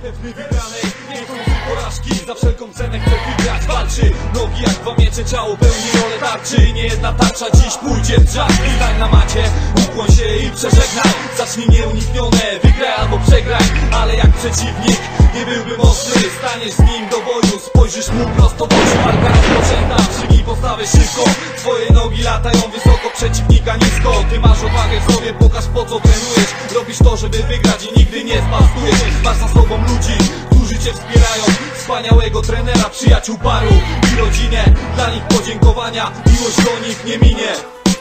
pewny wygranej, nie chcący porażki. Za wszelką cenę chce wygrać, walczy. Nogi jak dwa miecze, ciało pełni rolę tarczy. Nie jedna tarcza dziś pójdzie w drzazg. Stań na macie, ukłoń się i przeżegnaj. Zacznij nieuniknione, wygraj albo przegraj. Ale jak przeciwnik nie byłby mocny, staniesz z nim do boju, spojrzysz mu prosto w oczy. Walka rozpoczęta, przyjmij postawę szybko. Twoje nogi latają wysoko, przeciwnika nisko. Ty masz odwagę w sobie, pokaż po co trenujesz. Robisz to, żeby wygrać i nigdy nie spastujesz. Masz za sobą ludzi, którzy cię wspierają. Wspaniałego trenera, przyjaciół paru i rodzinę. Dla nich podziękowania, miłość do nich nie minie.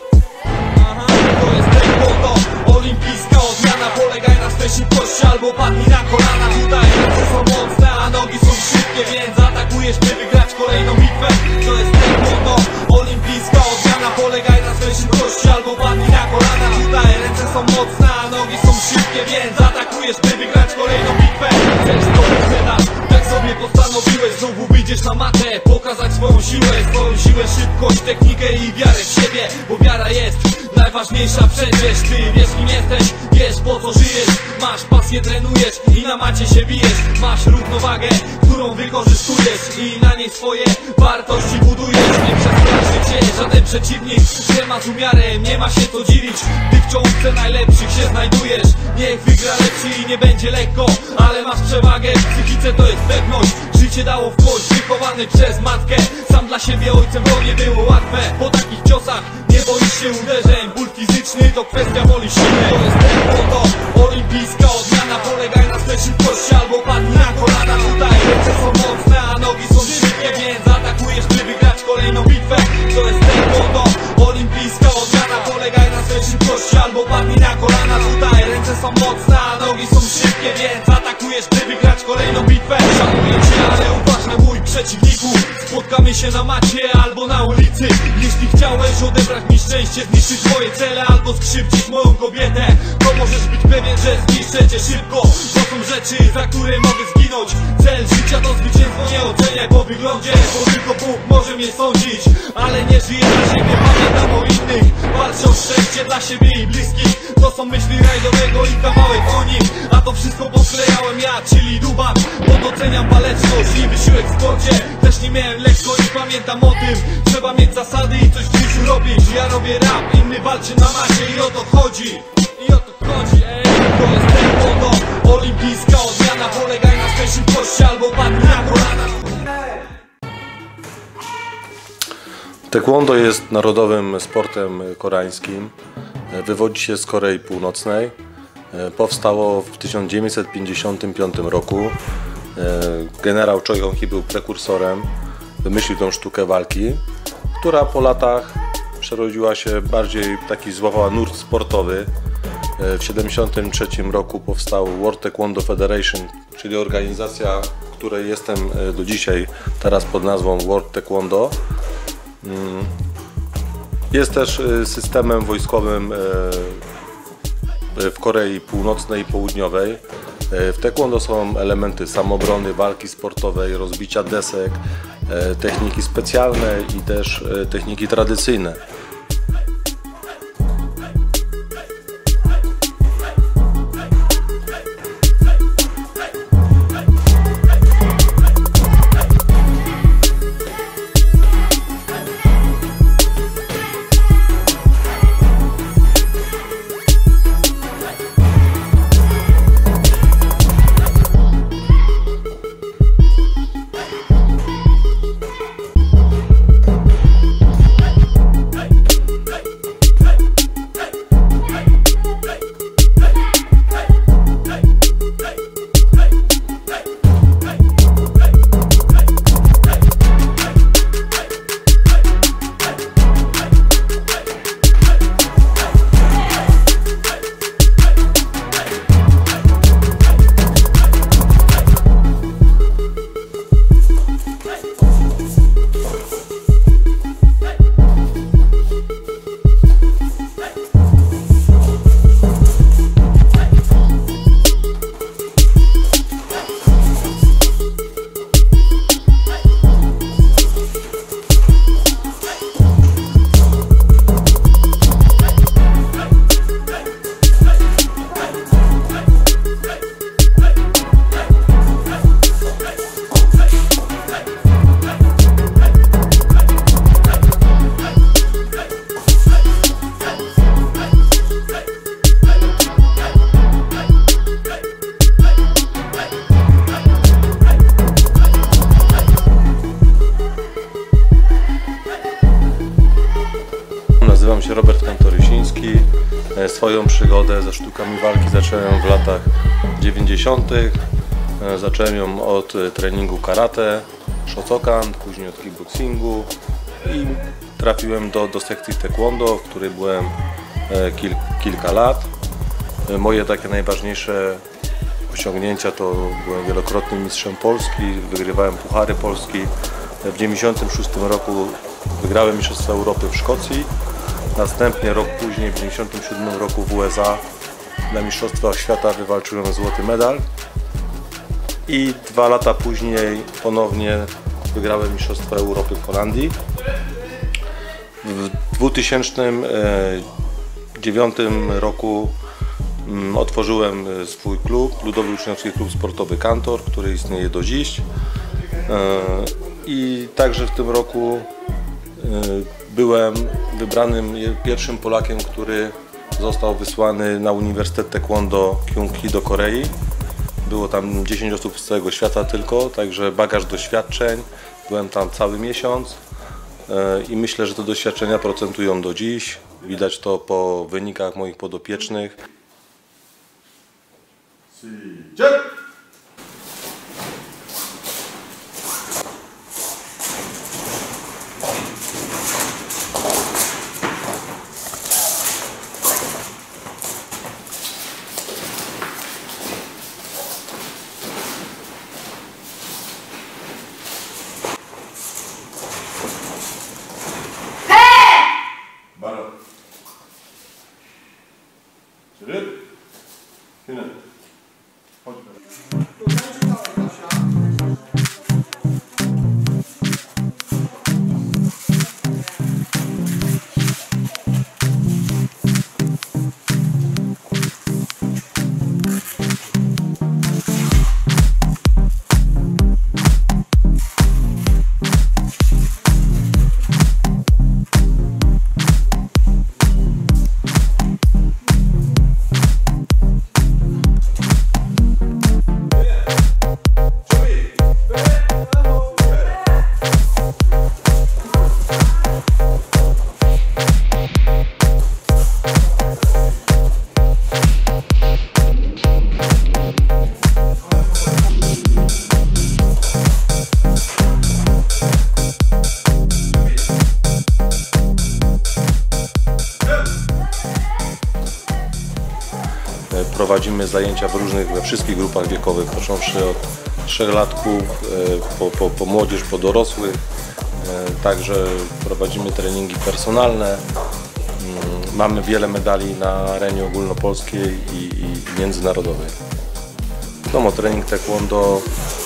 To jest taekwondo, olimpijska odmiana. Polegaj na swej szybkości albo padnij na kolana. Tutaj ręce są mocne, a nogi są szybkie, więc atakujesz, by wygrać kolejną bitwę. To jest taekwondo, olimpijska odmiana. Polegaj na swej szybkości albo padnij na kolana. Tutaj ręce są mocne, a nogi są szybkie, więc atakujesz, by wygrać kolejną bitwę. Chcesz to wygrać, tak sobie postanowiłeś. Znowu wyjdziesz na matę, pokazać swoją siłę, szybkość, technikę i wiarę w siebie. Bo wiara jest najważniejsza przecież. Ty wiesz kim jesteś, wiesz po co żyjesz. Masz pasję, trenujesz i na macie się bijesz. Masz równowagę, którą wykorzystujesz i na niej swoje wartości budujesz. Nie przestraszy cię żaden przeciwnik, że ma z umiarem, nie ma się co dziwić. Ty w czołówce najlepszych się znajdujesz. Niech wygra lepszy i nie będzie lekko, ale masz przewagę, w psychice to jest pewność. Życie dało w kość, wychowany przez matkę. Sam dla siebie ojcem to nie było łatwe. Po takich ciosach nie boisz się uderzeń. Ból fizyczny to kwestia woli silnej. To jest taekwondo, olimpijska odmiana. Polegaj na swej szybkości albo padnij na kolana. Tutaj ręce są mocne, a nogi są szybkie, więc atakujesz, by wygrać kolejną bitwę. To jest taekwondo, olimpijska odmiana. Polegaj na swej szybkości albo padnij na kolana. Tutaj ręce są mocne, a nogi są szybkie, więc atakujesz, by wygrać kolejną bitwę. Szanuję cię, ale uważaj mój przeciwniku. Spotkamy się na macie albo na ulicy. Jeśli chciałeś odebrać mi szczęście, zniszczyć moje cele albo skrzywdzić moją kobietę, to możesz być pewien, że zniszczę cię szybko. To są rzeczy, za które mogę zginąć. Cel życia to zwycięstwo, nie oceniaj po wyglądzie, bo tylko Bóg może mnie sądzić. Ale nie żyję dla siebie, pamiętam o innych. Walczę o szczęście dla siebie i bliskich. To są myśli rajdowego i kawałek o nim. A to wszystko posklejałem ja, czyli Dubak. Bo doceniam waleczność i wysiłek w sporcie. Też nie miałem lekko i pamiętam o tym. Trzeba mieć zasady i coś w życiu robić. Ja robię rap, inny walczy na macie i o to chodzi. To jest taekwondo, olimpijska odmiana. Polegaj na swej szybkości albo padnij na kolana. Taekwondo jest narodowym sportem koreańskim. Wywodzi się z Korei Północnej. Powstało w 1955 roku. Generał Choi Hong-hee był prekursorem. Wymyślił tą sztukę walki, która po latach przerodziła się bardziej, złapała nurt sportowy. W 1973 roku powstał World Taekwondo Federation, czyli organizacja, której jestem do dzisiaj, teraz pod nazwą World Taekwondo. Jest też systemem wojskowym w Korei Północnej i Południowej. W taekwondo są elementy samoobrony, walki sportowej, rozbicia desek, techniki specjalne i też techniki tradycyjne. Swoją przygodę ze sztukami walki zacząłem w latach 90. Zacząłem ją od treningu karate, shotokan, później od kickboxingu i trafiłem do sekcji taekwondo, w której byłem kilka lat. Moje takie najważniejsze osiągnięcia to byłem wielokrotnym mistrzem Polski, wygrywałem puchary Polski. W 1996 roku wygrałem Mistrzostwa Europy w Szkocji. Następnie rok później, w 1997 roku w USA na Mistrzostwach Świata wywalczyłem złoty medal. I 2 lata później ponownie wygrałem Mistrzostwa Europy w Holandii. W 2009 roku otworzyłem swój klub, Ludowy Uczniowski Klub Sportowy Kantor, który istnieje do dziś. I także w tym roku byłem wybranym pierwszym Polakiem, który został wysłany na Uniwersytet Taekwondo Kyung-hee do Korei. Było tam 10 osób z całego świata tylko, także bagaż doświadczeń. Byłem tam cały miesiąc i myślę, że te doświadczenia procentują do dziś. Widać to po wynikach moich podopiecznych. Prowadzimy zajęcia we wszystkich grupach wiekowych, począwszy od 3-latków, po młodzież, po dorosłych. Także prowadzimy treningi personalne. Mamy wiele medali na arenie ogólnopolskiej i międzynarodowej. No, trening taekwondo,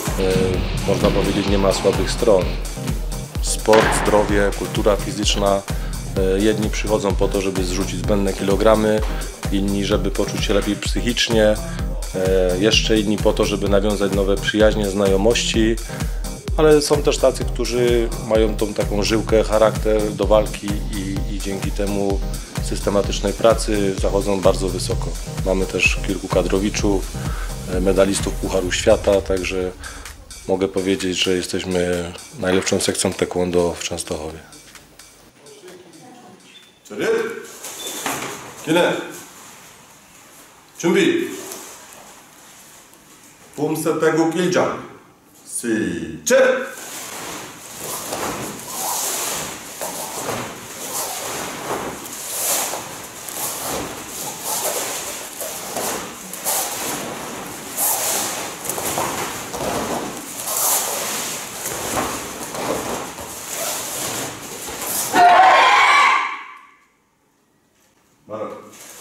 można powiedzieć, nie ma słabych stron. Sport, zdrowie, kultura fizyczna. Jedni przychodzą po to, żeby zrzucić zbędne kilogramy, inni, żeby poczuć się lepiej psychicznie, jeszcze inni po to, żeby nawiązać nowe przyjaźnie, znajomości, ale są też tacy, którzy mają tą taką żyłkę, charakter do walki i dzięki temu systematycznej pracy zachodzą bardzo wysoko. Mamy też kilku kadrowiczów, medalistów Pucharu Świata, także mogę powiedzieć, że jesteśmy najlepszą sekcją taekwondo w Częstochowie. 준비. 봄새 빼고 길장. 시작. 말아.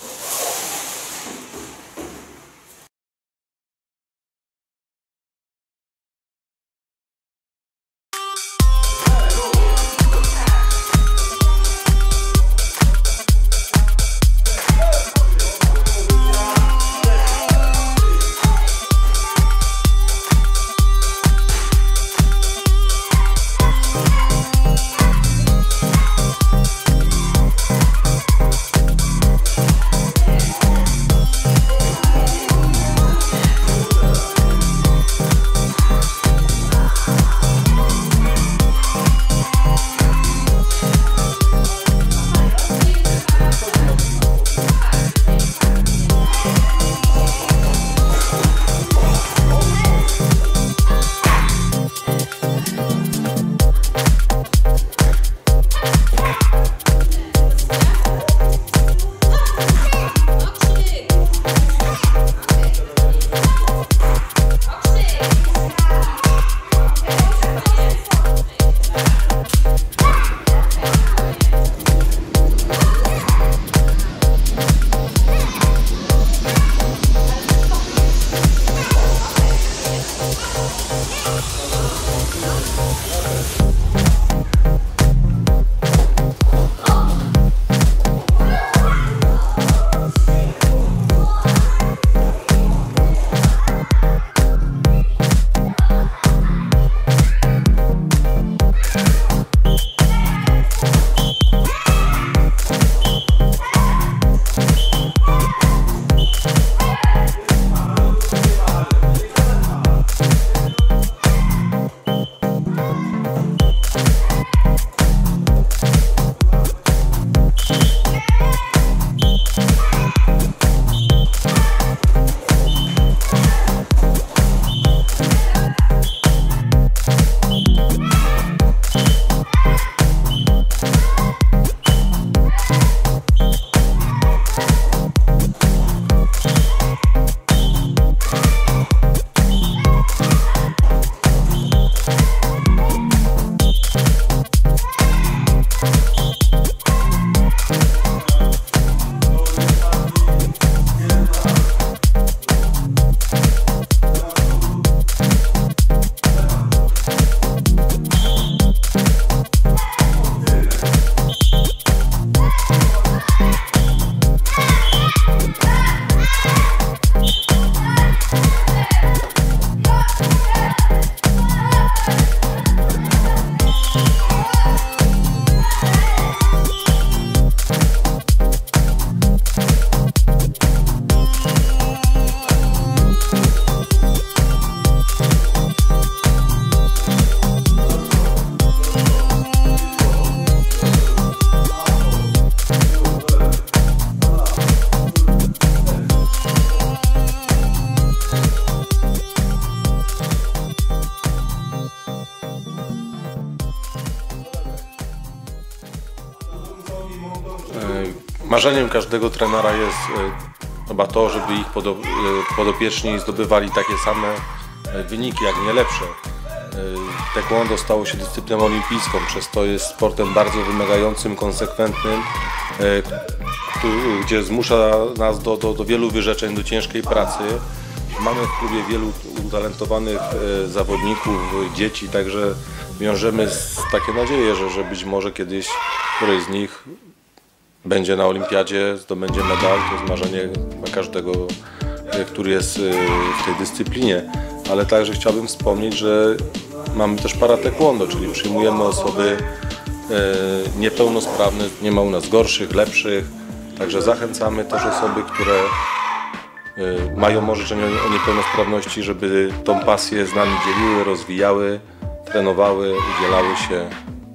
Marzeniem każdego trenera jest chyba to, żeby ich podopieczni zdobywali takie same wyniki, jak nie lepsze. Taekwondo stało się dyscypliną olimpijską, przez to jest sportem bardzo wymagającym, konsekwentnym, gdzie zmusza nas do wielu wyrzeczeń, do ciężkiej pracy. Mamy w klubie wielu utalentowanych zawodników, dzieci, także wiążemy takie nadzieje, że być może kiedyś któryś z nich będzie na olimpiadzie, zdobędzie medal. To jest marzenie każdego, który jest w tej dyscyplinie. Ale także chciałbym wspomnieć, że mamy też para taekwondo, czyli przyjmujemy osoby niepełnosprawne, nie ma u nas gorszych, lepszych. Także zachęcamy też osoby, które mają orzeczenie o niepełnosprawności, żeby tą pasję z nami dzieliły, rozwijały, trenowały, udzielały się.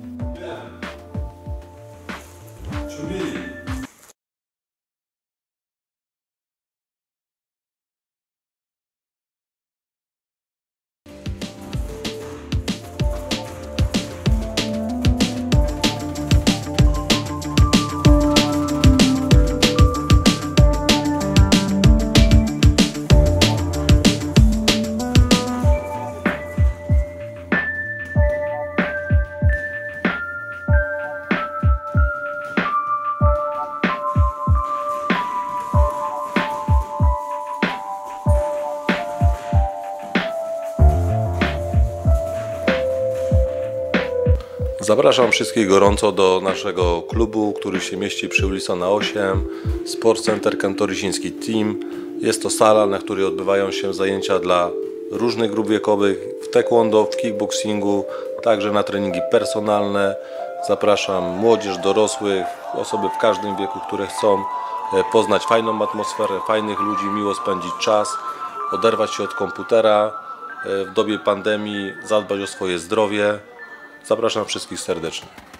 Zapraszam wszystkich gorąco do naszego klubu, który się mieści przy Wilsona 8, Sport Center Kantorysiński Team. Jest to sala, na której odbywają się zajęcia dla różnych grup wiekowych w taekwondo, w kickboxingu, także na treningi personalne. Zapraszam młodzież, dorosłych, osoby w każdym wieku, które chcą poznać fajną atmosferę, fajnych ludzi, miło spędzić czas, oderwać się od komputera, w dobie pandemii zadbać o swoje zdrowie. Zapraszam wszystkich serdecznie.